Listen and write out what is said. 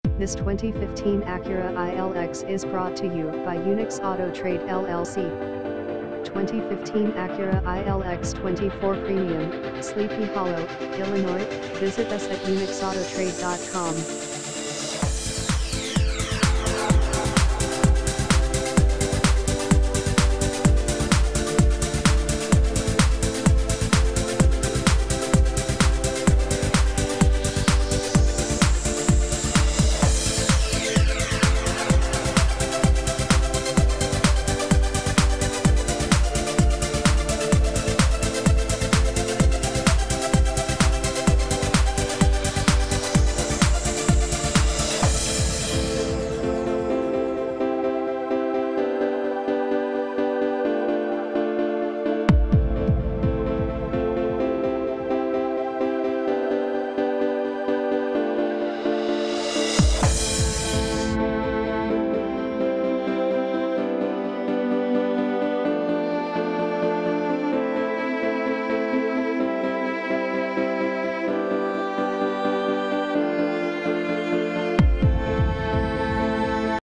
This 2015 Acura ILX is brought to you by Unix Auto Trade LLC. 2015 Acura ILX 24 Premium, Sleepy Hollow, Illinois. Visit us at unixautotrade.com.